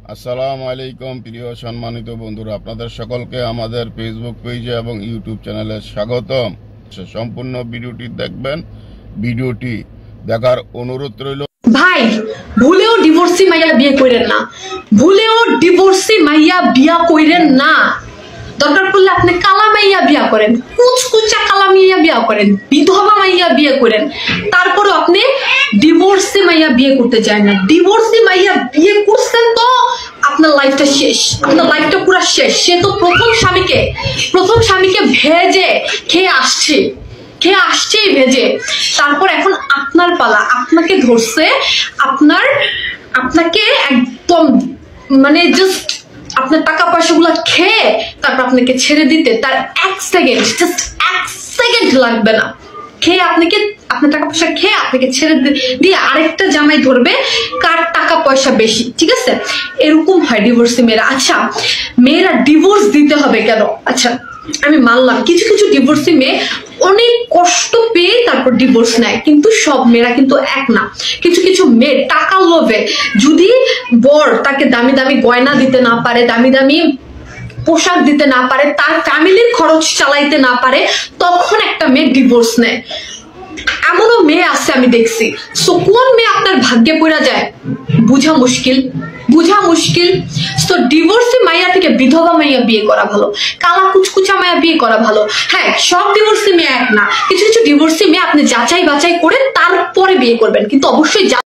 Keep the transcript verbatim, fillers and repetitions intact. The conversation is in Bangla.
আসসালামু আলাইকুম প্রিয় সম্মানিত বন্ধুরা, আপনাদের সকলকে আমাদের ফেসবুক পেজে এবং ইউটিউব চ্যানেলে স্বাগতম। সম্পূর্ণ ভিডিওটি দেখবেন। ভিডিওটি দেখার অনুরোধ রইল। ভাই ভুলেও ডিভোর্সি মাইয়া বিয়ে কইরেন না, ভুলেও ডিভোর্সি মাইয়া বিয়া কইরেন না। দরকার পড়লে আপনি কালা মাইয়া বিয়া করেন, কুচকুচা কালা মাইয়া বিয়া করেন, বিধবা মাইয়া বিয়ে করেন, তারপরও আপনি ডিভোর্সি মাইয়া বিয়ে করতে চান না। ডিভোর্সি মাইয়া বিয়ে করছেন তো আপনার লাইফটা শেষ, আপনার লাইফটা পুরো শেষ। সে তো প্রথম স্বামীকে প্রথম স্বামীকে ভেজে খেয়ে আসছে খেয়ে আসছেই ভেজে, তারপর এখন আপনার পালা। আপনাকে ধরছে, আপনার আপনাকে একদম মানে জাস্ট আপনার টাকা পয়সাগুলো খেয়ে তারপর আপনাকে ছেড়ে দিতে তার এক সেকেন্ড, জাস্ট এক সেকেন্ড লাগবে না। খেয়ে আপনাকে আপনার টাকা পয়সা খেয়ে আপনাকে ছেড়ে দিয়ে আরেকটা জামাই ধরবে কার টাকা পয়সা বেশি। ঠিক আছে, এরকম হয় ডিভোর্সি মেয়েরা। আচ্ছা, মেয়েরা ডিভোর্স দিতে হবে কেন? আচ্ছা আমি মানলাম কিছু কিছু ডিভোর্সি মেয়ে অনেক কষ্ট পেয়ে তারপর ডিভোর্স নেয়, কিন্তু সব মেয়েরা কিন্তু এক না। কিছু কিছু মেয়ে টাকা লোভে, যদি বর তাকে দামি দামি গয়না দিতে না পারে, দামি দামি পোশাক দিতে না পারে, তার ফ্যামিলির খরচ চালাইতে না পারে, তখন একটা মেয়ে ডিভোর্স নেয়। এমনও মেয়ে আছে আমি দেখছি। সো কোন মেয়ে আপনার ভাগ্যে পড়া যায় বুঝা মুশকিল, বুঝা মুশকিল। তো ডিভোর্সি মাইয়া থেকে বিধবা মাইয়া বিয়ে করা ভালো, কালা কুচকুচা মাইয়া বিয়ে করা ভালো। হ্যাঁ, সব ডিভোর্সি মেয়ে এক না, কিছু কিছু ডিভোর্সি মেয়ে আপনি যাচাই বাছাই করে তারপরে বিয়ে করবেন, কিন্তু অবশ্যই